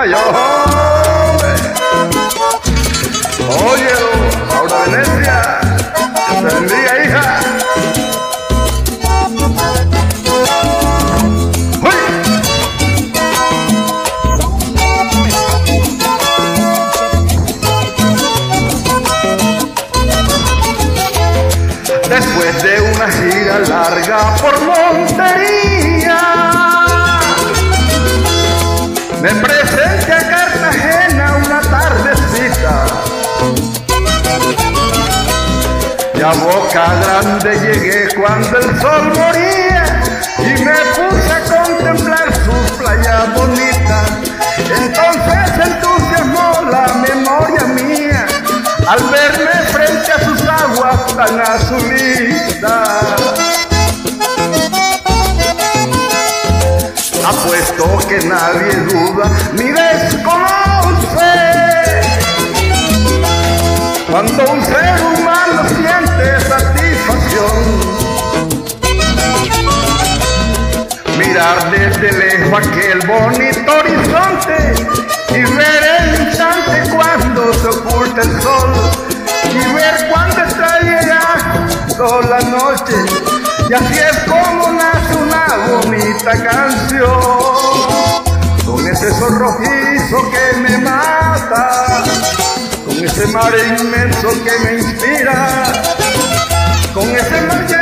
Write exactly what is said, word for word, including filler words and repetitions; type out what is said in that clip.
Ay, hombre. Oye, Laura Venecia, Dios te bendiga, hija. Después de una gira larga por Montería, me presenté a Cartagena una tardecita, y a Boca Grande llegué cuando el sol moría, y me puse a contemplar sus playas bonitas. Entonces entusiasmó la memoria mía al verme frente a sus aguas tan azulitas. Apuesto que nadie duda ni desconoce cuando un ser humano siente satisfacción. Mirar desde lejos aquel bonito horizonte y ver el instante cuando se oculta el sol, y ver cuando está llegando la noche, y así es como nace una bonita canción. Con ese sol rojizo que me mata, con ese mar inmenso que me inspira, con ese mar